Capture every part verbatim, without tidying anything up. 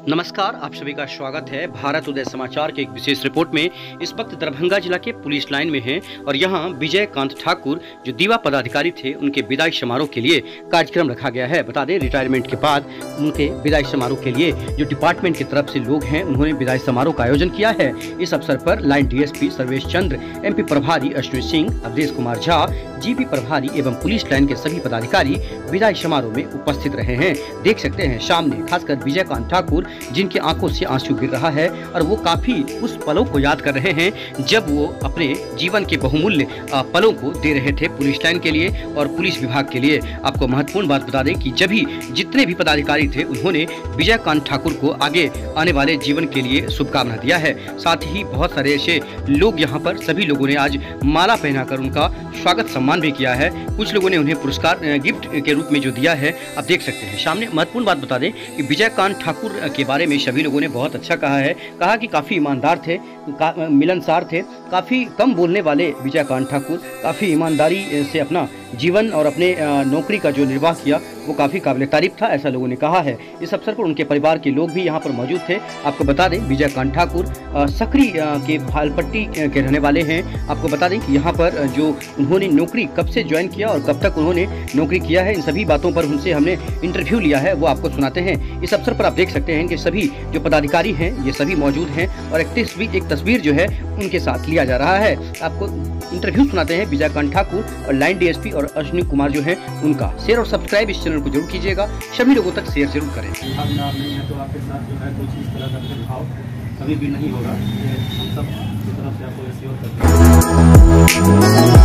नमस्कार, आप सभी का स्वागत है भारत उदय समाचार के एक विशेष रिपोर्ट में। इस वक्त दरभंगा जिला के पुलिस लाइन में हैं और यहां विजय कांत ठाकुर जो दीवा पदाधिकारी थे उनके विदाई समारोह के लिए कार्यक्रम रखा गया है। बता दें, रिटायरमेंट के बाद उनके विदाई समारोह के लिए जो डिपार्टमेंट की तरफ से लोग हैं उन्होंने विदाई समारोह का आयोजन किया है। इस अवसर पर line DSP Sarvesh Chandra, MP प्रभारी अश्विनी सिंह, अवधेश कुमार झा, जीपी प्रभारी एवं पुलिस लाइन के सभी पदाधिकारी विदाई समारोह में उपस्थित रहे हैं। देख सकते हैं सामने खासकर विजय कांत ठाकुर जिनकी आंखों से आंसू गिर रहा है और वो काफी उस पलों को याद कर रहे हैं जब वो अपने जीवन के बहुमूल्य पलों को दे रहे थे पुलिस लाइन के लिए और पुलिस विभाग के लिए। आपको महत्वपूर्ण बात बता दें कि जब भी जितने भी पदाधिकारी थे उन्होंने विजय कांत ठाकुर को आगे आने वाले जीवन के लिए शुभकामना दिया है। साथ ही बहुत सारे ऐसे लोग यहाँ पर सभी लोगों ने आज माला पहनाकर उनका स्वागत सम्मान भी किया है। कुछ लोगों ने उन्हें पुरस्कार गिफ्ट के रूप में जो दिया है आप देख सकते हैं सामने। महत्वपूर्ण बात बता दें कि विजय कांत ठाकुर के बारे में सभी लोगों ने बहुत अच्छा कहा है। कहा कि काफ़ी ईमानदार थे, मिलनसार थे, काफ़ी कम बोलने वाले विजय कांत ठाकुर काफ़ी ईमानदारी से अपना जीवन और अपने नौकरी का जो निर्वाह किया वो काफ़ी काबिल तारीफ था, ऐसा लोगों ने कहा है। इस अवसर पर उनके परिवार के लोग भी यहाँ पर मौजूद थे। आपको बता दें विजय कांत ठाकुर सकरी के भालपट्टी के रहने वाले हैं। आपको बता दें कि यहाँ पर जो उन्होंने नौकरी कब से ज्वाइन किया और कब तक उन्होंने नौकरी किया है, इन सभी बातों पर उनसे हमने इंटरव्यू लिया है, वो आपको सुनाते हैं। इस अवसर पर आप देख सकते हैं कि सभी जो पदाधिकारी हैं ये सभी मौजूद हैं और एक तस्वीर एक तस्वीर जो है उनके साथ लिया जा रहा है। आपको इंटरव्यू सुनाते हैं विजय कांत ठाकुर और लाइन डीएसपी और अश्विनी कुमार जो है उनका। शेयर और सब्सक्राइब इस चैनल को जरूर कीजिएगा, सभी लोगों तक शेयर जरूर करें। तो आपके साथ जो है कुछ इस तरह का भेदभाव कभी भी नहीं होगा, हम सब की तरफ से आपको एश्योर करते हैं।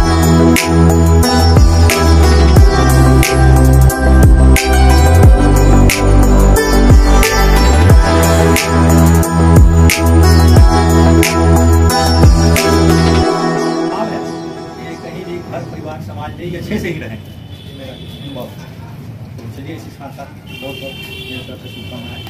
घर परिवार समाज में अच्छे से ही रहें, मेरा अनुभव। तो चलिए इसी साथ साथ बहुत बहुत मेरी तरफ से शुभकामनाएं।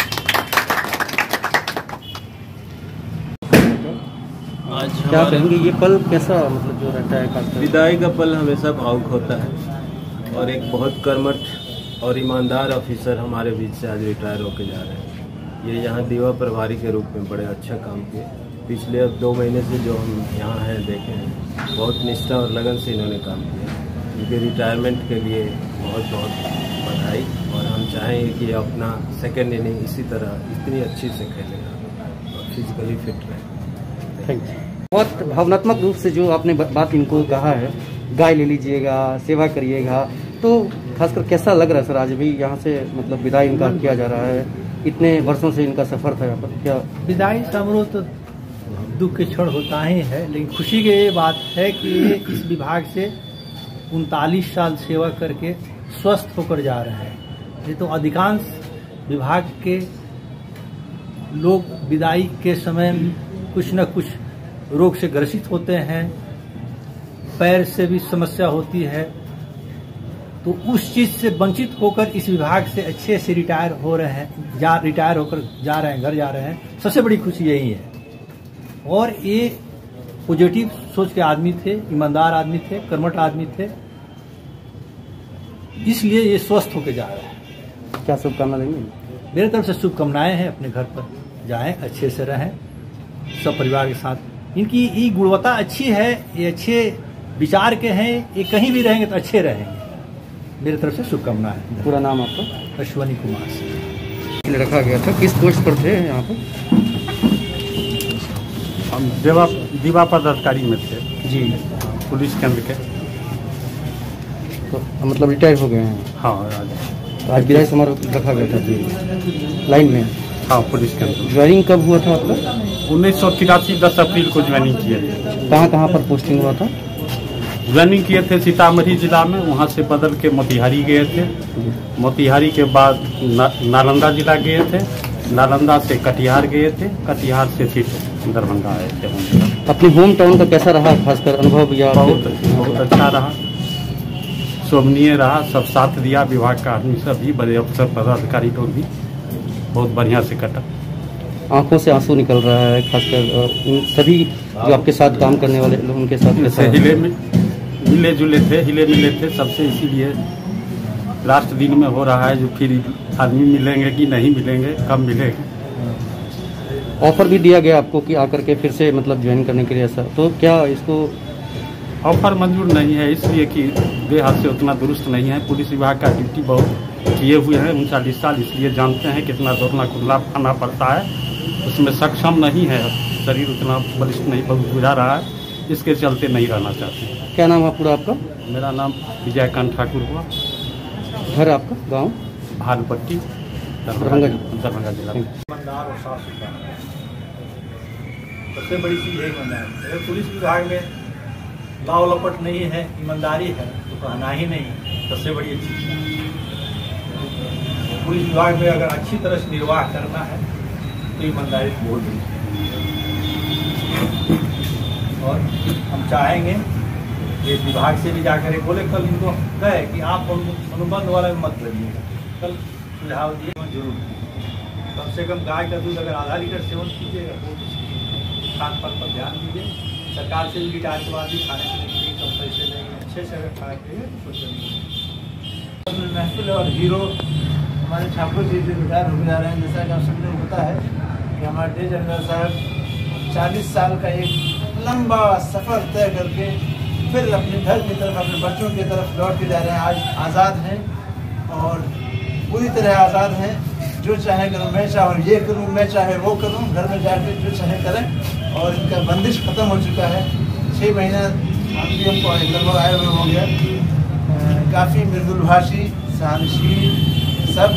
आज क्या कहेंगे ये पल कैसा मतलब जो रहता है खासकर? विदाई का पल हमेशा भावुक होता है और एक बहुत कर्मठ और ईमानदार ऑफिसर हमारे बीच से आज रिटायर होकर जा रहे हैं। ये यहाँ दीवा प्रभारी के रूप में बड़े अच्छा काम किए। पिछले अब दो महीने से जो हम यहाँ हैं देखे हैं, बहुत निष्ठा और लगन से इन्होंने काम किया। इनके रिटायरमेंट के लिए बहुत बहुत बधाई और हम चाहेंगे कि अपना सेकेंड इनिंग इसी तरह इतनी अच्छी से खेलेगा और फिजिकली फिट रहे। Thank you. बहुत भावनात्मक रूप से जो आपने बात इनको कहा है, गाय ले लीजिएगा, सेवा करिएगा, तो खासकर कैसा लग रहा है सर आज भी यहाँ से मतलब विदाई इनका किया जा रहा है? इतने वर्षों से इनका सफर था यहाँ पर, क्या विदाई समारोह तो दुख के क्षण होता ही है, लेकिन खुशी की ये बात है कि इस विभाग से उनतालीस साल सेवा करके स्वस्थ होकर जा रहे हैं। ये तो अधिकांश विभाग के लोग विदाई के समय कुछ न कुछ रोग से ग्रसित होते हैं, पैर से भी समस्या होती है, तो उस चीज से वंचित होकर इस विभाग से अच्छे से रिटायर हो रहे हैं, जा रिटायर होकर जा रहे हैं, घर जा रहे हैं। सबसे बड़ी खुशी यही है। और ये पॉजिटिव सोच के आदमी थे, ईमानदार आदमी थे, कर्मठ आदमी थे, इसलिए ये स्वस्थ होकर जा रहे हैं। क्या शुभकामना देंगे? मेरे तरफ से शुभकामनाएं हैं, अपने घर पर जाएं, अच्छे से रहें सब परिवार के साथ। इनकी ये गुणवत्ता अच्छी है, ये अच्छे विचार के हैं, ये कहीं भी रहेंगे तो अच्छे रहेंगे। मेरे तरफ से शुभकामनाएं। पूरा नाम आपका? अश्विनी कुमार से रखा गया था। किस पोस्ट पर थे यहाँ पर? हम देवा दीवा पदाधिकारी में थे जी, पुलिस केंद्र के। तो मतलब रिटायर हो गए हैं? हाँ, आज तो आज विदाई समारोह रखा गया था जी लाइन में? हाँ, पुलिस केंद्र। ज्वाइनिंग कब हुआ था आपका? उन्नीस सौ तिरासी दस अप्रैल को ज्वाइनिंग किए थे। कहाँ कहाँ पर पोस्टिंग हुआ था? ज्वाइनिंग किए थे सीतामढ़ी जिला में, वहाँ से बदल के मोतिहारी गए थे। मोतिहारी के बाद ना, नालंदा जिला गए थे, नालंदा से कटिहार गए थे, कटिहार से फिर दरभंगा आए थे। अपने होम टाउन का कैसा रहा खासकर अनुभव? या बहुत बहुत अच्छा रहा, शोभनीय रहा, सब साथ दिया, विभाग का आदमी सब भी, बड़े अफसर पदाधिकारी लोग भी बहुत बढ़िया से कटा। आंखों से आंसू निकल रहा है खासकर सभी जो आपके साथ काम करने वाले लोग उनके साथ। जैसे हिले मिले जुले थे, हिले मिले थे सबसे, इसीलिए लास्ट दिन में हो रहा है जो फिर आदमी मिलेंगे कि नहीं मिलेंगे, कब मिलेंगे, ऑफर भी दिया गया आपको कि आकर के फिर से मतलब ज्वाइन करने के लिए, ऐसा तो क्या इसको ऑफर मंजूर नहीं है, इसलिए कि देह हाथ से उतना दुरुस्त नहीं है। पुलिस विभाग का ड्यूटी बहुत किए हुए हैं उनचालीस साल, इसलिए जानते हैं कितना दौड़ना खुला खाना पड़ता है, उसमें सक्षम नहीं है, शरीर उतना बलिष्ठ नहीं बुझा रहा है, इसके चलते नहीं रहना चाहते। क्या नाम है पूरा आपका? मेरा नाम विजयकांत ठाकुर हुआ। घर आपका गांव? भालपट्टी, दरभंगा दरभंगा जिला। ईमानदार और साफ सुथरा सबसे बड़ी चीज़ है ईमानदारी। अगर पुलिस विभाग में लाव लपट नहीं है, ईमानदारी है, तो कहना ही नहीं सबसे बड़ी अच्छी चीज़। पुलिस विभाग में अगर अच्छी तरह से निर्वाह करना है तो ईमानदारी बहुत बड़ी है। और हम चाहेंगे कि विभाग से भी जाकर बोले, कल इनको कहे कि आप अनुबंध वाला में मत लगिएगा, कल सुझाव दिए जरूर। कम से कम गाय का दूध अगर आधा लीटर सेवन कीजिएगा तो खान पान पर ध्यान दीजिए। सरकार से भी रिटायर के बाद भी खाने पीने के लिए कम पैसे देंगे, अच्छे से अगर खाए पिए तो सोचेंगे। महफिल और हीरो हमारे ठाकुर जी से रिटायर हो जा रहे हैं। जैसा कि आप सबने होता है कि हमारे डी जनरल साहब चालीस साल का एक लंबा सफ़र तय करके फिर अपने घर की तरफ, अपने बच्चों की तरफ लौट के जा रहे हैं। आज आज़ाद हैं और पूरी तरह आज़ाद हैं। जो चाहे करूँ, मैं चाहे ये करूँ, मैं चाहे वो करूँ, घर में जाके जो चाहे करें। और इनका बंदिश खत्म हो चुका है। छः महीना हम भी हमको लगभग आए हुए हो गया। काफ़ी मृदुलभाषी, सहनशील, सब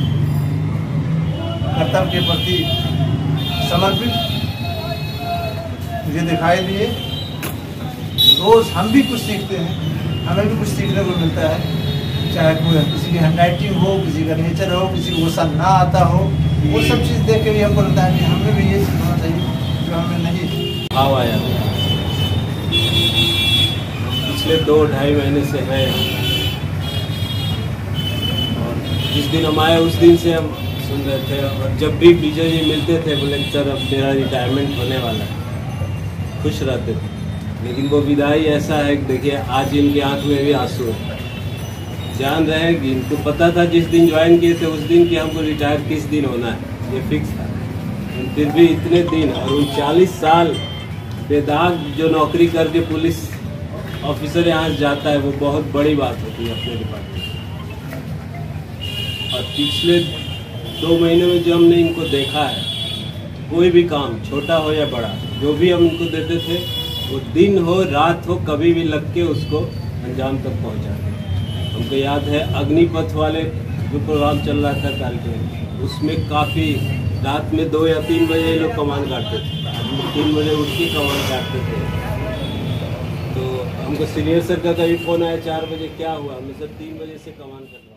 कर्तव्य के प्रति समर्पित मुझे दिखाई दिए। रोज़ हम भी कुछ सीखते हैं, हमें भी कुछ सीखने को मिलता है। चाहे कोई किसी की हैंडराइटिंग हो, किसी का नेचर हो, किसी को गुस्सा ना आता हो, वो सब चीज़ देख के भी हमको लगता है कि हमें भी ये सीखना चाहिए जो हमें नहीं। भाव आया पिछले दो ढाई महीने से है, और जिस दिन हम आए उस दिन से हम सुन रहे थे। और जब भी विजय जी मिलते थे बोले सर अब मेरा रिटायरमेंट होने वाला है, खुश रहते थे। लेकिन वो विदाई ऐसा है कि देखिए आज इनकी आंख में भी आंसू है। जान रहे हैं कि इनको पता था जिस दिन ज्वाइन किए थे उस दिन कि हमको रिटायर किस दिन होना है, ये फिक्स था। फिर भी इतने दिन और उनचालीस साल बेदाग जो नौकरी करके पुलिस ऑफिसर यहाँ जाता है, वो बहुत बड़ी बात होती है अपने डिपार्टमेंट। और पिछले दो महीने में जो हमने इनको देखा है, कोई भी काम छोटा हो या बड़ा, जो भी हम इनको देते थे वो दिन हो रात हो कभी भी लग के उसको अंजाम तक पहुँचाते। हमको याद है अग्निपथ वाले जो प्रोग्राम चल रहा था कल के, उसमें काफ़ी रात में दो या तीन बजे ये लोग कमान काटते थे। हम तीन बजे उठ के कमान काटते थे। तो हमको सीनियर सर का कभी फ़ोन आया चार बजे, क्या हुआ? हमने सर तीन बजे से कमान कर रहा